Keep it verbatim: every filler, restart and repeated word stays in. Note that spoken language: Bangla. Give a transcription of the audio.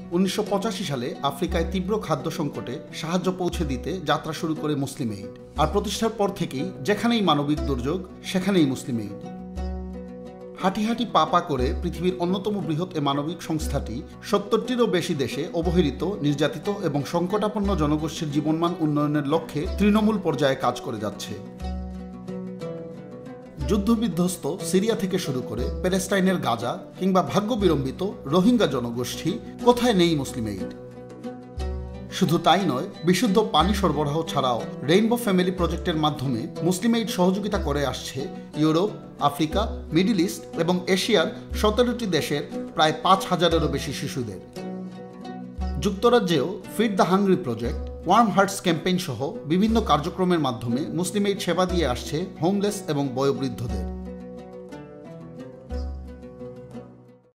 উনিশশো পঁচাশি সালে আফ্রিকায় তীব্র খাদ্য সংকটে সাহায্য পৌঁছে দিতে যাত্রা শুরু করে মুসলিম এইড। আর প্রতিষ্ঠার পর থেকেই যেখানেই মানবিক দুর্যোগ সেখানেই মুসলিম এইড। হাঁটি হাঁটি পা পা করে পৃথিবীর অন্যতম বৃহৎ এ মানবিক সংস্থাটি সত্তরটিরও বেশি দেশে অবহেলিত, নির্যাতিত এবং সংকটাপন্ন জনগোষ্ঠীর জীবনমান উন্নয়নের লক্ষ্যে তৃণমূল পর্যায়ে কাজ করে যাচ্ছে। যুদ্ধবিধ্বস্ত সিরিয়া থেকে শুরু করে প্যালেস্টাইনের গাজা কিংবা ভাগ্যবিড়ম্বিত রোহিঙ্গা জনগোষ্ঠী, কোথায় নেই মুসলিম এইড। শুধু তাই নয়, বিশুদ্ধ পানি সরবরাহ ছাড়াও রেইনবো ফ্যামিলি প্রজেক্টের মাধ্যমে মুসলিম এইড সহযোগিতা করে আসছে ইউরোপ, আফ্রিকা, মিডল ইস্ট এবং এশিয়ার সতেরোটি দেশের প্রায় পাঁচ হাজারেরও বেশি শিশুদের। যুক্তরাজ্যেও feed the hungry project, warm hearts campaign সহ বিভিন্ন কার্যক্রমের মাধ্যমে মুসলিম এইড সেবা দিয়ে আসছে হোমলেস এবং বয়োবৃদ্ধদের।